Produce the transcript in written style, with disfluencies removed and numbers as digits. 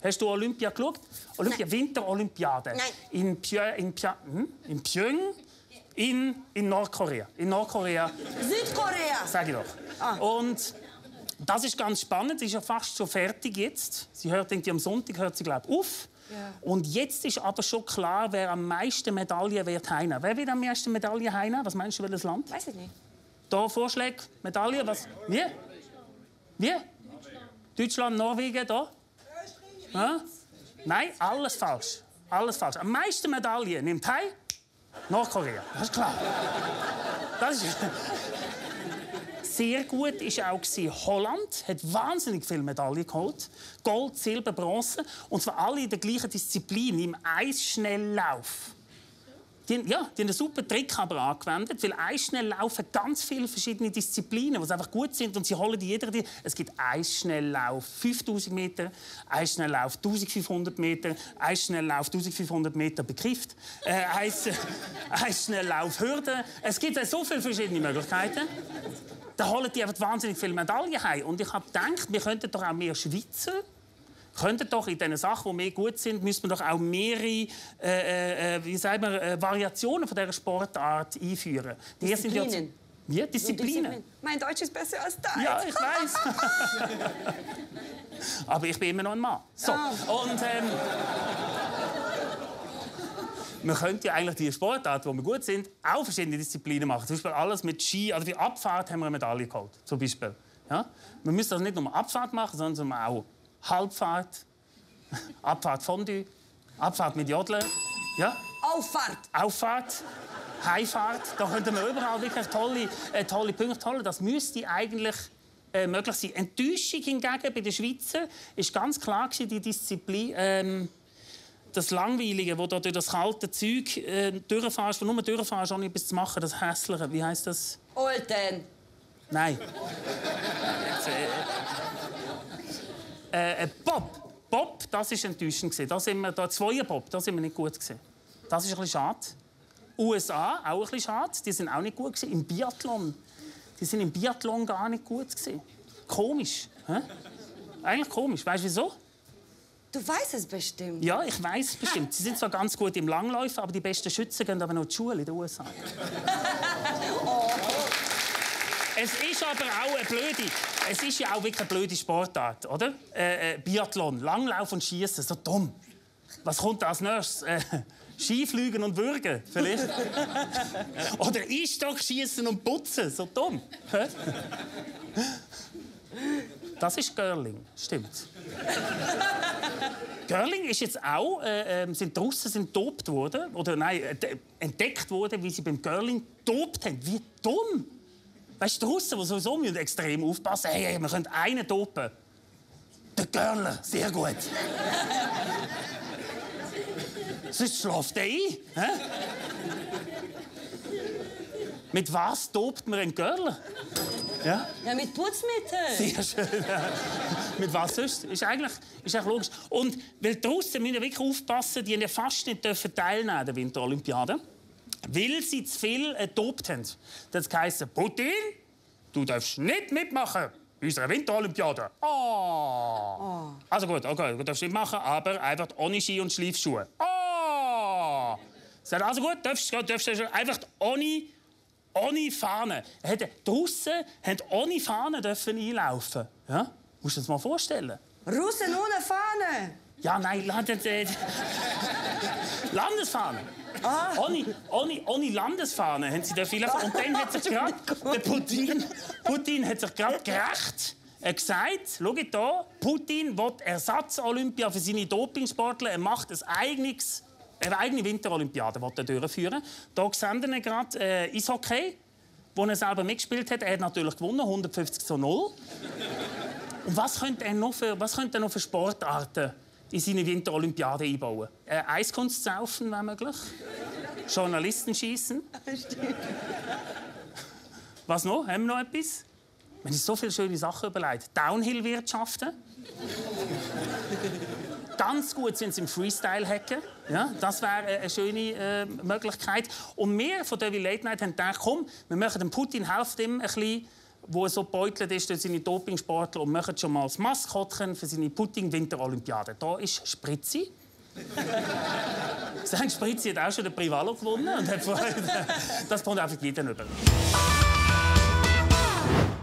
Hast du Olympia geschaut? Winterolympiade. Nein. In Pyeongchang. In Nordkorea. In Nordkorea. Südkorea. Sag ich doch. Ah. Und das ist ganz spannend. Sie ist ja fast schon fertig jetzt. Sie hört irgendwie am Sonntag, hört sie, glaube ich, auf. Ja. Und jetzt ist aber schon klar, wer am meisten Medaillen wird heimnehmen. Wer wird am meisten Medaillen heimnehmen? Was meinst du, welches Land? Weiß ich nicht. Da Vorschläge, Medaillen, was? Wie? Wie? Deutschland, Norwegen, da? Ja? Nein, alles falsch. Alles falsch. Am meisten Medaillen nimmt heim Nordkorea. Das ist klar. Das ist sehr gut war auch Holland. Hat wahnsinnig viele Medaillen geholt. Gold, Silber, Bronze. Und zwar alle in der gleichen Disziplin, im Eisschnelllauf. Die haben einen super Trick aber angewendet, weil Eisschnelllauf hat ganz viele verschiedene Disziplinen, die einfach gut sind und sie holen die jeder. Es gibt Eisschnelllauf 5000 Meter, Eisschnelllauf 1500 Meter, Eisschnelllauf 1500 Meter bekifft, Eisschnelllauf Hürden. Es gibt so viele verschiedene Möglichkeiten. Da holen die einfach wahnsinnig viele Medaillen heim. Und ich habe gedacht, wir könnten doch auch mehr Schweizer könnten doch in den Sachen, die mehr gut sind, müssen wir doch auch mehrere Variationen von dieser Sportart einführen. Disziplinen. Ja, Disziplinen. Mein Deutsch ist besser als dein. Ja, ich weiß. Aber ich bin immer noch ein Mann. So. Und man könnte ja eigentlich die Sportart, wo wir gut sind, auch verschiedene Disziplinen machen. Zum Beispiel alles mit Ski. Also für Abfahrt haben wir eine Medaille geholt. Zum Beispiel. Ja? Man müsste also nicht nur Abfahrt machen, sondern auch Halbfahrt, Abfahrt Fondue, Abfahrt mit Jodeln. Ja? Auffahrt, Heimfahrt. Da könnten wir überall wirklich tolle Punkte holen. Das müsste eigentlich möglich sein. Enttäuschung hingegen bei den Schweizern ist ganz klar die Disziplin. Das Langweilige, wo du durch das kalte Zeug durchfährst, wo nur durchfährst, ohne etwas zu machen, das Hässliche. Wie heisst das? Olten. Nein. Bob, das war enttäuschend. Da sind wir, da Zweierbob, da sind wir nicht gut gewesen. Das ist ein bisschen schade. USA, auch ein bisschen schade. Die sind auch nicht gut gewesen. Im Biathlon. Die sind im Biathlon gar nicht gut gewesen. Komisch. Hä? Eigentlich komisch. Weißt du wieso? Du weißt es bestimmt. Ja, ich weiß es bestimmt. Sie sind zwar ganz gut im Langläufen, aber die besten Schützen gehen aber noch in die Schule in den USA. Es ist aber auch eine blöde. Es ist ja auch wirklich eine blöde Sportart, oder? Biathlon, Langlauf und Schießen, so dumm. Was kommt als nächstes? Skifliegen und Würgen, vielleicht? Oder Eisstockschießen und Putzen, so dumm. Das ist Curling, stimmt. Curling ist jetzt auch, die Russen sind getobt worden, oder nein, entdeckt worden, wie sie beim Curling getobt haben. Wie dumm! Weißt du, die Russen, die sowieso müssen extrem aufpassen, hey, wir können einen topen. Der Curler, sehr gut. Sonst schläft er ein. Hä? Mit was tobt man einen Curler? Ja? Ja, mit Putzmittel. Sehr schön. Ja. Mit was sonst? Ist eigentlich logisch. Und weil die Russen müssen wirklich aufpassen, die haben ja fast nicht teilnehmen an der Winterolympiade, weil sie zu viel getobt haben. Das heisst, Putin, du darfst nicht mitmachen bei unserer Winterolympiade. Oh. Also gut, okay, du darfst nicht machen, aber einfach ohne Ski und Schleifschuhe. Oh. Sagt also gut, darfst einfach ohne Fahne. Die Russen haben ohne Fahne einlaufen. Ja? Musst du dir das mal vorstellen? Russen ohne Fahne? Ja, nein, Landesfahne. Ohne Landesfahne haben sie dafür einlaufen. Und dann hat sich gerade Putin hat sich gerade gerecht. Er hat gesagt, schau hier, Putin will Ersatz-Olympia für seine Dopingsportler. Er macht eine eigene Winterolympiade durchführen. Hier sehen wir gerade Eishockey, wo er selber mitgespielt hat. Er hat natürlich gewonnen, 150:0. Und was könnte er noch für Sportarten in seine Winterolympiade einbauen? Eiskunstsaufen wäre möglich. Journalisten schießen. Was noch? Haben wir noch etwas? Wir haben uns so viele schöne Sachen überlegt. Downhill-Wirtschaften. Ganz gut sind sie im Freestyle-Hacken. Ja, das wäre eine schöne Möglichkeit. Und wir von der Late Night haben gedacht, komm, wir möchten dem Putin helfen, ihm ein bisschen wo so beutelt ist durch seine Dopingsportler und macht schon mal das Maskottchen für seine Putting-Winterolympiade. Da ist Spritzi. Sein Spritzi hat auch schon den Privalo gewonnen und hat Freude. Das kommt einfach jeden über.